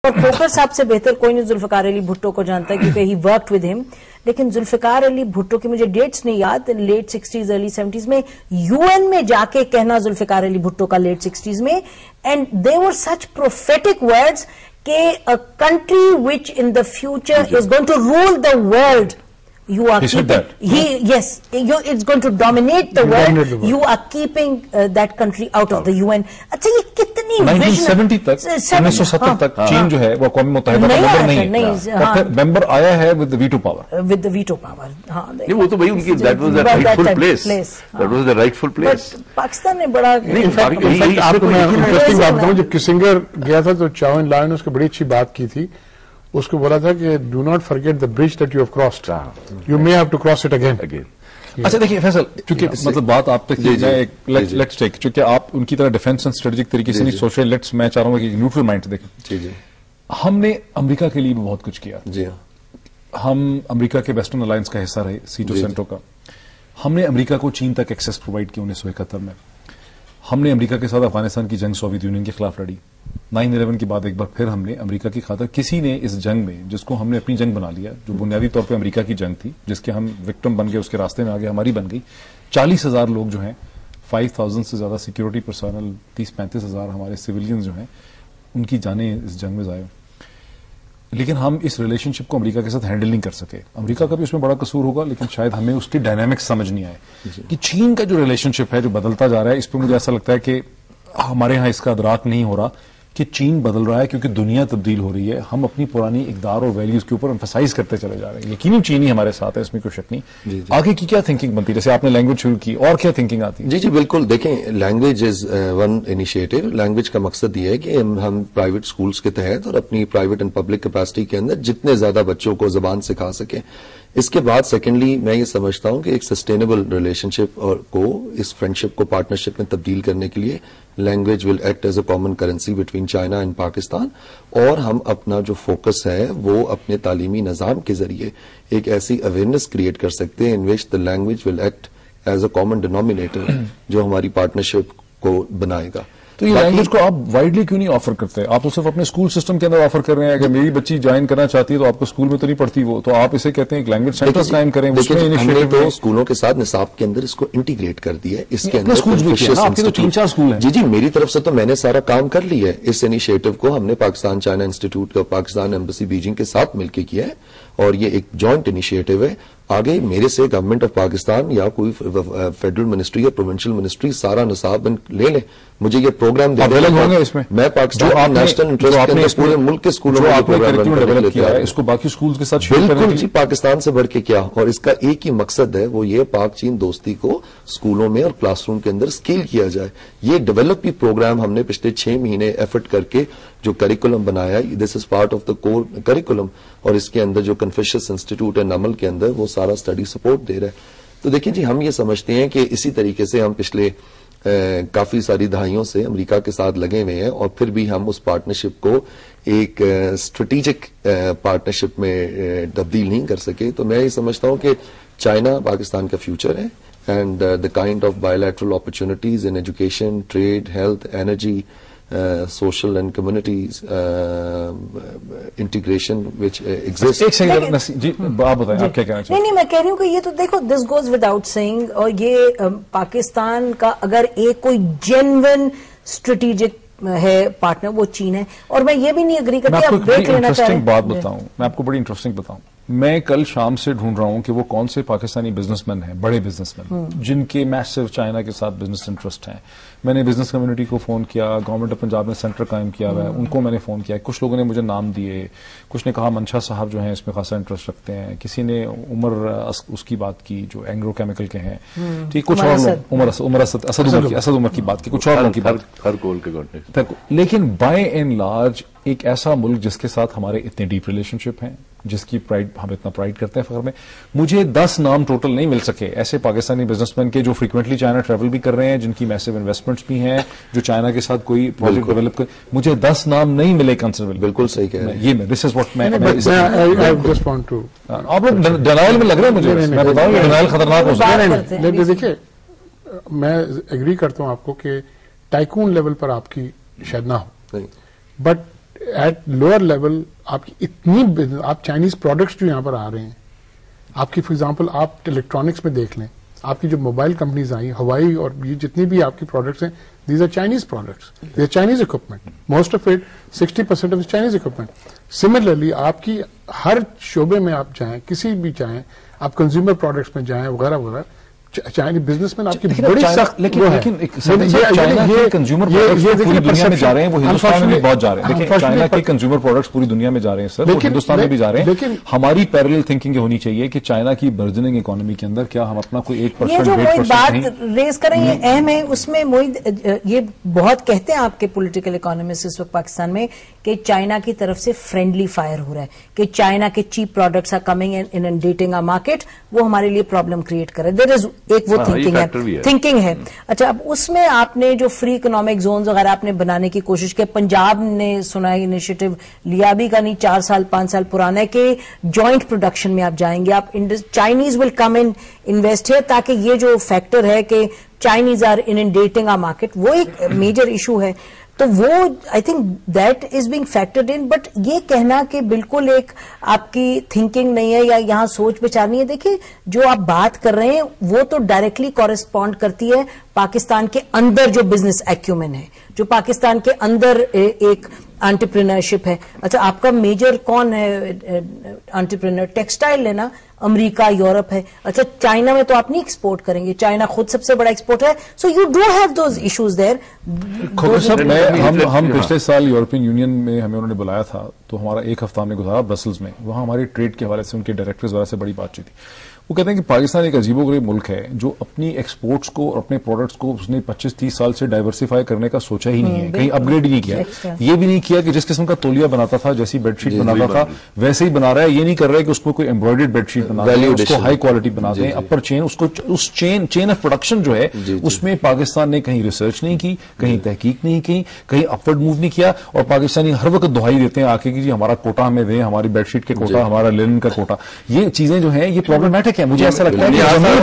اور کھوکھر صاحب سے بہتر کوئی نہیں ذوالفقار علی بھٹو کو جانتا ہے کیونکہ ہی ورکڈ ود ہم. لیکن ذوالفقار علی بھٹو کی مجھے ڈیٹس نہیں یاد, لیٹ 60s ارلی 70s میں یو این میں جا کے کہنا ذوالفقار علی بھٹو کا لیٹ 60s میں, and they were such prophetic words کہ a country which in the future is going to rule the world. You are keeping, yes, it's going to dominate the world. You are keeping that country out of the UN. اچھا یہ کتنی 1970 تک 1970 تک چین جو ہے وہ اقوام متحدہ کا ممبر نہیں ہے, اور پھر ممبر آیا ہے with the veto power. With the veto power. ہاں وہ تو بھائی ان کی that was the rightful place. That was the rightful place. Pakistan نے بڑا آپ کو میں انٹرسٹنگ بات بتاؤں, جب کسنگر گیا تھا تو چاو ان لاؤ نے اس کو بڑی اچھی بات کی تھی. اس کو بولا تھا کہ do not forget the bridge that you have crossed, you may have to cross it again. اچھا دیکھیے فیصل, چونکہ مطلب بات آپ تک لیٹس ٹیک, چونکہ آپ ان کی طرح ڈیفینس اینڈ اسٹریٹجک طریقے سے نہیں سوچ رہے, لیٹس میں چاہ رہا ہوں کہ نیوٹرل مائنڈ سے دیکھیں. ہم نے امریکہ کے لیے بھی بہت کچھ کیا. ہم امریکہ کے ویسٹرن الائنس کا حصہ رہے, سیٹو سینٹو کا. ہم نے امریکہ کو چین تک ایکسیس پرووائڈ کیا 1971 میں. ہم نے امریکہ کے ساتھ افغانستان کی جنگ سوویت یونین کے خلاف لڑی. 9/11 کے بعد ایک بار پھر ہم نے امریکہ کی خاطر, کسی نے اس جنگ میں, جس کو ہم نے اپنی جنگ بنا لیا, جو بنیادی طور پہ امریکہ کی جنگ تھی, جس کے ہم وکٹم بن گئے, اس کے راستے میں آگے ہماری بن گئی. 40,000 لوگ جو ہیں, 5,000 سے زیادہ سیکیورٹی پرسنل, 30-35,000 ہمارے سویلینز جو ہیں, ان کی جانیں اس جنگ میں ضائع. لیکن ہم اس ریلیشن شپ کو امریکہ کے ساتھ ہینڈل نہیں کر سکے. امریکہ کا بھی اس میں بڑا قصور ہوگا, لیکن شاید ہمیں اس کی ڈائنامکس سمجھ نہیں آئے کہ چین کا جو ریلیشن شپ ہے جو بدلتا جا رہا ہے, اس پہ مجھے ایسا لگتا ہے کہ ہمارے ہاں اس کا ادراک نہیں ہو رہا کہ چین بدل رہا ہے کیونکہ دنیا تبدیل ہو رہی ہے. ہم اپنی پرانی اقدار اور ویلیوز کے اوپر ایمفسائز کرتے چلے جا رہے ہیں. یقینی چینی ہمارے ساتھ ہے, اس میں کوئی شک نہیں. آگے کی کیا تھنکنگ بنتی ہے, جیسے آپ نے لینگویج شروع کی, اور کیا تھنکنگ آتی ہے؟ جی بالکل. دیکھیں, language is one initiative. Language کا مقصد یہ ہے کہ ہم پرائیویٹ اسکولس کے تحت اور اپنی پرائیویٹ اینڈ پبلک کیپیسٹی کے اندر جتنے زیادہ بچوں کو زبان سکھا سکیں. اس کے بعد سیکنڈلی میں یہ سمجھتا ہوں کہ ایک سسٹینیبل ریلیشن شپ اور کو, اس فرینڈشپ کو پارٹنرشپ میں تبدیل کرنے کے لیے language will act as a common currency between China and Pakistan. اور ہم اپنا جو فوکس ہے وہ اپنے تعلیمی نظام کے ذریعے ایک ایسی اویئرنیس کریٹ کر سکتے ہیں in which the language will act as a common denominator جو ہماری پارٹنرشپ کو بنائے گا. تو یہ لینگویج کو آپ وائڈلی کیوں نہیں آفر کرتے؟ آپ تو صرف اپنے اسکول سسٹم کے اندر آفر کر رہے ہیں. اگر میری بچی جوائن کرنا چاہتی ہے تو آپ کو اسکول میں تو نہیں پڑھتی وہ, تو آپ اسے کہتے ہیں ایک لینگویج سینٹر قائم کریں. ہم نے تو اسکولوں کے ساتھ نصاب کے اندر اس کو انٹیگریٹ کر دیا ہے. اس کے اندر 3-4 اسکول ہیں. جی میری طرف سے تو میں نے سارا کام کر لیا ہے. اس انیشیٹو کو ہم نے پاکستان چائنا انسٹیٹیوٹ کا پاکستان ایمبیسی بیجنگ کے ساتھ مل کے کیا ہے, اور یہ ایک جوائنٹ انیشیٹو ہے. آگے میرے سے گورنمنٹ آف پاکستان یا کوئی فیڈرل منسٹری یا پروونشل منسٹری سارا نصاب لے لیں, مجھے یہ پروگرام دے دیں. اس میں پاکستان نیشنل انٹرسٹ پورے ملک کے اسکولوں میں کیا ہے, اس کو باقی اسکولز کے ساتھ بالکل جی پاکستان سے بڑھ کے کیا. اور اس کا ایک ہی مقصد ہے, وہ یہ پاک چین دوستی کو اسکولوں میں اور کلاس روم کے اندر اسکیل کیا جائے. یہ ڈیولپی پروگرام ہم نے پچھلے 6 مہینے ایفرٹ کر کے جو کریکولم بنایا, this is part of the core curriculum, اور اس کے اندر جو کنفیوشس انسٹیٹیوٹ ہے نمل کے اندر وہ سارا اسٹڈی سپورٹ دے رہا ہے. تو دیکھیں جی, ہم یہ سمجھتے ہیں کہ اسی طریقے سے ہم پچھلے کافی ساری دہائیوں سے امریکہ کے ساتھ لگے ہوئے ہیں, اور پھر بھی ہم اس پارٹنرشپ کو ایک اسٹریٹجک پارٹنرشپ میں تبدیل نہیں کر سکے. تو میں یہ سمجھتا ہوں کہ چائنا پاکستان کا فیوچر ہے, and the kind of bilateral opportunities in education, trade, health, energy, social and communities integration which exists. ایک سیکنڈ جی آپ بتائیں آپ کیا کہنا چاہتے ہیں؟ نہیں میں کہہ رہی ہوں کہ یہ تو دیکھو دس گوز وداؤٹ سیئنگ, اور یہ پاکستان کا اگر ایک کوئی جینوئن اسٹریٹجک ہے پارٹنر وہ چین ہے. اور میں یہ بھی نہیں اگری کرتی, آپ بریک لینا چاہ رہے ہیں. بات بتاؤں میں آپ کو بڑی انٹرسٹنگ بتاؤں. میں کل شام سے ڈھونڈ رہا ہوں کہ وہ کون سے پاکستانی بزنس مین ہیں, بڑے بزنس مین جن کے میسو چائنا کے ساتھ بزنس انٹرسٹ ہیں. میں نے بزنس کمیونٹی کو فون کیا, گورنمنٹ آف پنجاب نے سینٹر قائم کیا ہوا ہے, ان کو میں نے فون کیا. کچھ لوگوں نے مجھے نام دیے, کچھ نے کہا منشا صاحب جو ہیں اس میں خاصا انٹرسٹ رکھتے ہیں, کسی نے عمر اس کی بات کی جو اینگرو کیمیکل کے ہیں, ٹھیک, کچھ اور لوگ اسد عمر کی بات کی, کچھ اور لوگوں کی بات. لیکن بائی اینڈ لارج ایک ایسا ملک جس کے ساتھ ہمارے اتنے ڈیپ ریلیشن شپ ہیں, جس کی پرائڈ ہم اتنا پرائڈ کرتے ہیں فخر میں, مجھے 10 نام ٹوٹل نہیں مل سکے ایسے پاکستانی بزنس مین کے جو فریکوینٹلی چائنا ٹریول بھی کر رہے ہیں, جن کی میسو انویسٹمنٹس بھی ہیں, جو چائنا کے ساتھ کوئی پروجیکٹ ڈیولپ کر. مجھے 10 نام نہیں ملے کنسرول. بالکل صحیح کہہ رہے ہیں. یہ دس از واٹ میں آپ لوگ ڈینائل میں لگ رہے ہیں مجھے, میں بتاؤں ڈینائل خطرناک ہو سکتا ہے. دیکھیے میں ایگری کرتا ہوں آپ کو کہ ٹائکون لیول پر آپ کی شاید نہ ہو, بٹ ایٹ لوئر لیول آپ کی اتنی آپ چائنیز پروڈکٹس جو یہاں پر آ رہے ہیں, آپ کی فار ایگزامپل آپ الیکٹرانکس میں دیکھ لیں, آپ کی جو موبائل کمپنیز آئی, ہوائی اور یہ جتنی بھی آپ کی پروڈکٹس ہیں, these are Chinese products, they are Chinese equipment, most of it 60% of Chinese equipment. Similarly آپ کی ہر شعبے میں آپ جائیں, کسی بھی جائیں, آپ کنزیومر پروڈکٹس میں جائیں وغیرہ وغیرہ, چائنیز بزنس مین آپ کی بڑی سخت, لیکن چائنا کے کنزیومر پروڈکٹس پوری دنیا میں جا رہے ہیں, وہ ہندوستان میں بھی بہت جا رہے ہیں. دیکھیں چائنا کے کنزیومر پروڈکٹس پوری دنیا میں جا رہے ہیں سر, وہ ہندوستان میں بھی جا رہے ہیں. ہماری پیرلل تھنکنگ یہ ہونی چاہیے کہ چائنا کی برجننگ اکانومی کے اندر کیا ہم اپنا کوئی 1% یہ جو موید بات ریز کریں یہ اہم ہے. اس میں موید یہ بہت کہتے ہیں آپ کے پولیٹیکل اکانومسٹ اس وقت پاکستان میں کہ چائنا کی طرف سے فرینڈلی فائر ہو رہا ہے, کہ چائنا کے cheap products are coming inundating a market, وہ ہمارے لیے پرابلم کریٹ کر رہے ہیں. دیر از ایک وہ تھنکنگ ہے. اچھا, اب اس میں آپ نے جو فری اکنامک زونز وغیرہ آپ نے بنانے کی کوشش کی, پنجاب نے سنا ہے انیشیٹو لیا بھی کا نہیں, 4 سال 5 سال پرانا ہے, کہ جوائنٹ پروڈکشن میں آپ جائیں گے, آپ چائنیز ول کم ان انویسٹ ہے, تاکہ یہ جو فیکٹر ہے کہ Chinese are inundating a market, وہ ایک میجر ایشو ہے. تو وہ I think that is being factored in. But یہ کہنا کہ بالکل ایک آپ کی تھنکنگ نہیں ہے یا یہاں سوچ بچار نہیں ہے, دیکھیے جو آپ بات کر رہے ہیں وہ تو ڈائریکٹلی کورسپونڈ کرتی ہے پاکستان کے اندر جو بزنس ایکیومن ہے, جو پاکستان کے اندر ایک انٹرپرینرشپ ہے. اچھا, آپ کا میجر کون ہے انٹرپرینر؟ ٹیکسٹائل لینا, امریکہ یورپ ہے. اچھا, چائنا میں تو آپ نہیں ایکسپورٹ کریں گے, چائنا خود سب سے بڑا ایکسپورٹر ہے. So you do have those issues there. ہم پچھلے سال یورپین یونین میں ہمیں انہوں نے بلایا تھا, تو ہمارا 1 ہفتہ ہم نے گزارا برسلز میں. وہاں ہماری ٹریڈ کے حوالے سے ان کے ڈائریکٹرز وغیرہ سے بڑی بات چیت تھی. وہ کہتے ہیں کہ پاکستان ایک عجیب و غریب ملک ہے جو اپنی ایکسپورٹس کو اور اپنے پروڈکٹس کو اس نے 25-30 سال سے ڈائیورسیفائی کرنے کا سوچا ہی نہیں ہے, کہیں اپ گریڈ ہی نہیں کیا. یہ بھی نہیں کیا کہ جس قسم کا تولیہ بناتا تھا, جیسی بیڈ شیٹ بناتا تھا ویسے ہی بنا رہا ہے. یہ نہیں کر رہا ہے کہ اس کو کوئی ایمبرائڈرڈ بیڈ شیٹ بنا دیں, اس کو ہائی کوالٹی بنا دیں, اپر چین, اس کو اس چین آف پروڈکشن جو ہے اس میں پاکستان نے کہیں ریسرچ نہیں کی, کہیں تحقیق نہیں کی, کہیں اپورڈ موو نہیں کیا. اور پاکستانی ہر وقت دہائی دیتے ہیں آ کے کہ جی ہمارا کوٹا ہمیں دیں, ہماری بیڈ شیٹ کے کوٹا, ہمارا لینن کا کوٹا. یہ چیزیں جو ہیں یہ پرابلمٹک ہے. مجھے ایسا لگتا ہے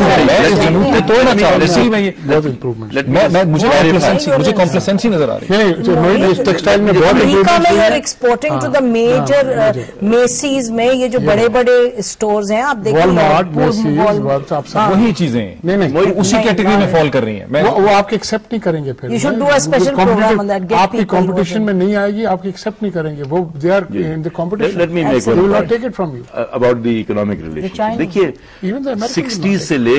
مجھے کمپلیسنسی نظر آ رہی ہے. ٹیکسٹائل میں exporting to the major masses میں, یہ جو بڑے بڑے اسٹورز ہیں آپ دیکھیں, وہی چیزیں اسی کیٹیگری میں فال کر رہی ہیں. وہ آپ کے ایکسپٹ نہیں کریں گے, پھر آپ کی کمپٹیشن میں نہیں آئے گی, آپ کی ایکسپٹ نہیں کریں گے, وہ they are in the competition. Let me make one point take it from you about the economic relation. دیکھیے 60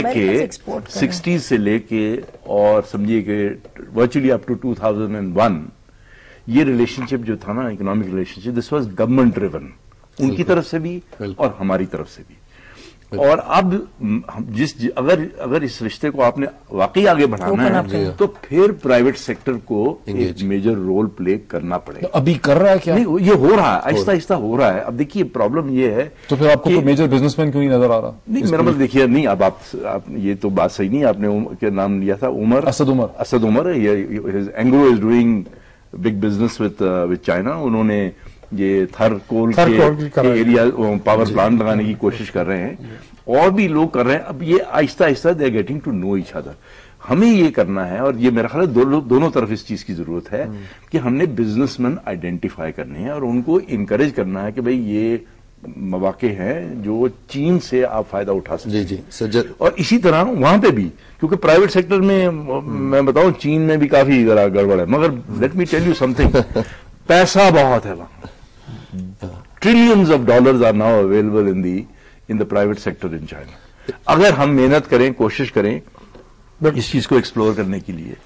سے لے کے اور سمجھیے کہ ورچولی اپ ٹو 2001 یہ ریلیشن شپ جو تھا نا, economic relationship, this was government driven, ان کی طرف سے بھی اور ہماری طرف سے بھی. اور اب اگر اس رشتے کو آپ نے واقعی آگے بڑھانا ہے تو پھر پرائیویٹ سیکٹر کو ایک میجر رول پلے کرنا پڑے گا. ابھی کر رہا ہے کیا؟ نہیں, یہ ہو رہا ہے, آہستہ آہستہ ہو رہا ہے. اب دیکھیے پرابلم یہ ہے تو پھر آپ کو میجر بزنس مین کیوں نہیں نظر آ رہا؟ نہیں, میرا مطلب دیکھیے, نہیں اب آپ یہ تو بات صحیح نہیں, آپ نے کیا نام لیا تھا, Asad Umar. Engro is doing big business with China. انہوں نے یہ تھر کول کے ایریا پاور پلانٹ لگانے کی کوشش کر رہے ہیں, اور بھی لوگ کر رہے ہیں. اب یہ آہستہ آہستہ they are getting to know each other. ہمیں یہ کرنا ہے, اور یہ میرا خیال ہے دونوں طرف اس چیز کی ضرورت ہے کہ ہم نے بزنس مین آئیڈینٹیفائی کرنے ہیں اور ان کو انکریج کرنا ہے کہ بھئی یہ مواقع ہیں جو چین سے آپ فائدہ اٹھا سکتے ہیں. اور اسی طرح وہاں پہ بھی, کیونکہ پرائیویٹ سیکٹر میں بتاؤں چین میں بھی کافی ذرا گڑبڑ ہے, مگر let me tell you something, پیسہ بہت ہے وہاں. Trillions of dollars are now available in the private sector in China. اگر ہم محنت کریں, کوشش کریں اس چیز کو ایکسپلور کرنے کے لیے.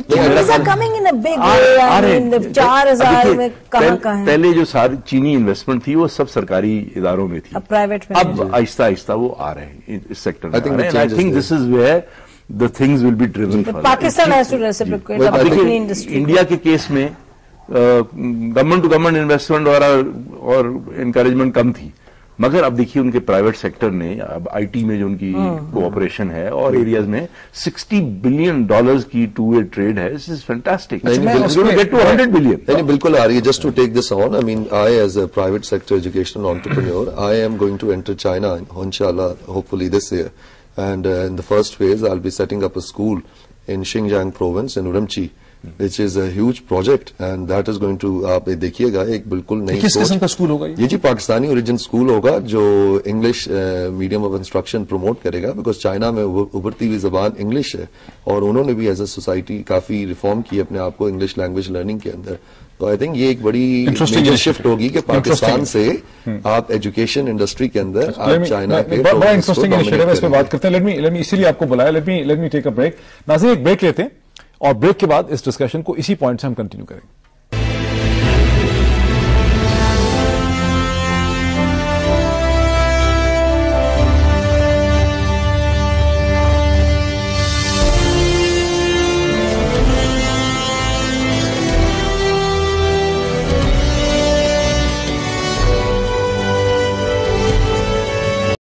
پہلے جو ساری چینی انویسٹمنٹ تھی وہ سب سرکاری اداروں میں تھی, اب آہستہ آہستہ وہ آ رہے ہیں اس سیکٹر میں. I think this is where the things will be driven further. Pakistan has to reciprocate. India کے کیس میں گورنمنٹ ٹو گورنمنٹ انویسٹمنٹ اور انکریجمنٹ کم تھی, مگر اب دیکھیے ان کے پرائیویٹ سیکٹر نے اب آئی ٹی میں جو ان کی کوآپریشن ہے اور ایریاز میں $60 billion کی ٹو وے ٹریڈ ہے. This is fantastic. Get to $100 billion. بالکل آ رہی ہے. Just to take this on, I mean I as a private sector educational entrepreneur, I am going to enter China انشاءاللہ, hopefully this year. And in the first phase, I'll be setting up a school in Xinjiang province in Urumqi, which is a huge project and that is going to آپ دیکھیے گا ایک بالکل نئی کس قسم کا school ہوگا یہ جی پاکستانی اوریجن اسکول ہوگا جو English medium of instruction promote کرے گا بیکاز چائنا میں ابھرتی ہوئی زبان انگلش ہے اور انہوں نے بھی ایز اے سوسائٹی کافی ریفارم کی اپنے آپ کو انگلش لینگویج لرننگ کے اندر. تو آئی تھنک یہ ایک بڑی میجر شفٹ ہوگی کہ پاکستان سے آپ ایجوکیشن انڈسٹری کے اندر آپ چائنا کے بڑا انٹرسٹنگ انیشیٹو ہے, اس پہ بات کرتے ہیں. لیٹ می اسی لیے آپ کو بلایا, let me take a break. ناظرین ایک بریک لیتے ہیں اور بریک کے بعد اس ڈسکشن کو اسی پوائنٹ سے ہم کنٹینیو کریں گے.